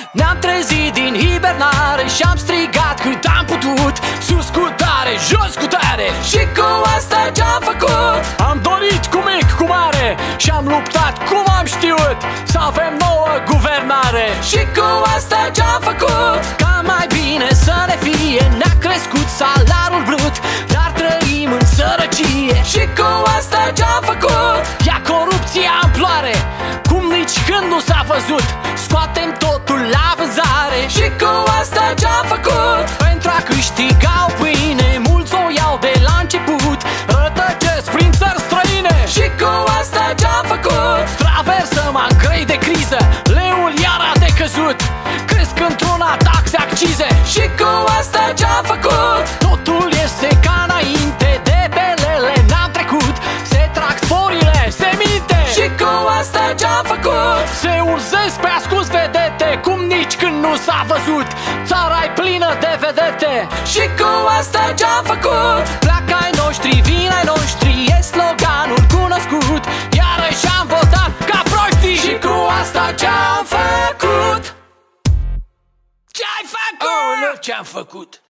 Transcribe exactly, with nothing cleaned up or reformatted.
Ne-am trezit din hibernare și-am strigat cât am putut: sus cu tare, jos cu tare, și cu asta ce-am făcut. Am dorit cu mic, cu mare, și-am luptat cum am știut să avem nouă guvernare. Și cu asta ce-am făcut, ca mai bine să ne fie, ne-a crescut salariul brut, dar trăim în sărăcie. Și cu asta ce-am făcut, ia corupția în ploare, cum nici când nu s-a văzut. Scoatem totul la vânzare. Și cu asta ce-am făcut, pentru a câștiga o pâine, mulți o iau de la început, rătăcesc prin țări străine. Și cu asta ce-am făcut, traversăm ani grei de criză, leul iar a decăzut, cresc într-una taxe, accize. Și cu asta ce-am făcut, totul este ca înainte, de belele n-am trecut, se trag sporile, se minte. Și cu asta ce-am făcut, se urzesc pe ascuns vedete, cum nici când nu s-a văzut. Țara-i plină de vedete. Și cu asta ce-am făcut, pleacă ai noștri, vin ai noștri, e sloganul cunoscut, iarăși am votat ca proștii. Și cu asta ce-am făcut. Ce-ai făcut? Oh, nu ce-am făcut.